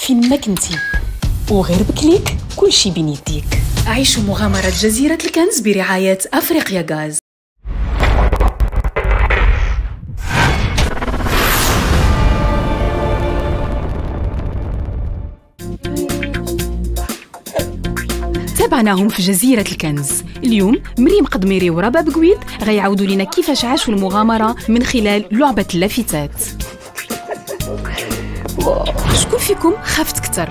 فين ما كنتي، وغير بكليك كلشي بين يديك. عيشوا مغامرة جزيرة الكنز برعاية أفريقيا غاز. تابعناهم في جزيرة الكنز. اليوم مريم قدميري ورباب قويد غيعاودوا لنا كيفاش عاشوا المغامرة من خلال لعبة اللافتات. شكون فيكم خافت كتر؟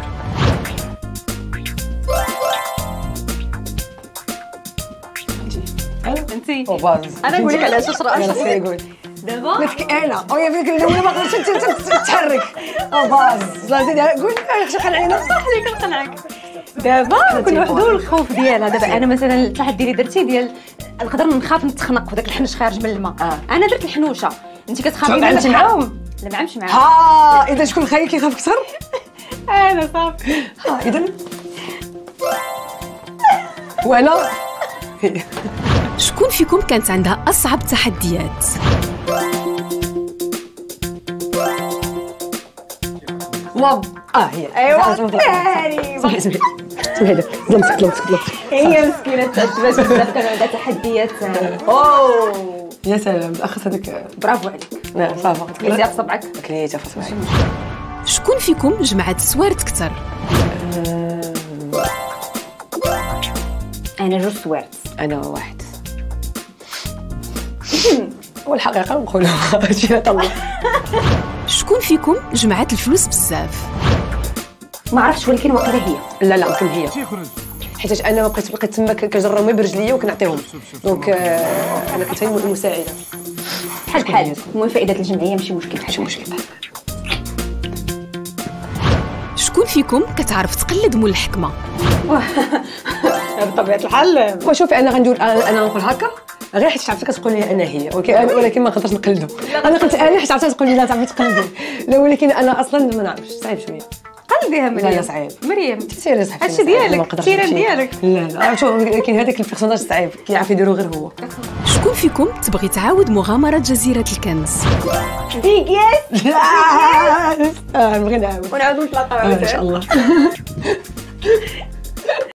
انتي باز انا نقول لك علاش اش راه يقول دابا مثلك انا ويا فيك الاولى ما قدرتش تتحرك باز لا قول اش قنعينا عليك نقنعك. دابا كل وحده والخوف ديالها. دابا انا مثلا التحدي اللي درتي ديال نقدر نخاف نتخنق وداك الحنش خارج من الماء. انا درت الحنوشه، انت كتخافي من انت معاهم؟ لا ما عمش معاهم. اذا شكون خايف كيخاف اكثر؟ انا صافي. اذا وانا شكون فيكم كانت عندها أصعب تحديات؟ هي ايوا صحيح سمحي لك ظلمتك هي مسكينه تعذبات بزاف، كان عندها تحديات. يا سلام بالاخص هذاك. برافو عليك. لا صافا كليتيها في صبعك. كليتيها في صبعي. شكون فيكم جمعت سوارت كتر؟ انا جوج سوارت. انا واحد. والحقيقه نقولها شي الله. شكون فيكم جمعت الفلوس بزاف؟ ما عرفتش ولكن واقيلا هي. لا يمكن هي، حيت انا بقيت تما كنجرهم برجليا وكنعطيهم، دونك انا كنت المساعده. بحال المهم فائده الجمعيه ماشي مشكل. شكون فيكم كتعرف تقلد مول الحكمه؟ بطبيعه الحال. وشوفي انا غندير انا نقول هكا غير حيت عرفتك تقول لي انا هي، ولكن ما نقدرش نقلدو. انا قلت انا حيت عرفتك تقول لي لا تعرفي تقلدي، لا ولكن انا اصلا ما نعرفش، صعيب شويه. قلديها مريم. لا صعيب مريم انت صعيب هادشي ديالك، التيران ديالك. لا شوف كاين هذاك البيرسوناج صعيب كيعرف يديرو غير هو. شكون فيكم تبغي تعاود مغامره جزيره الكنز؟ يس نبغي نعاود ونعاودو نتلاقاو ان شاء الله.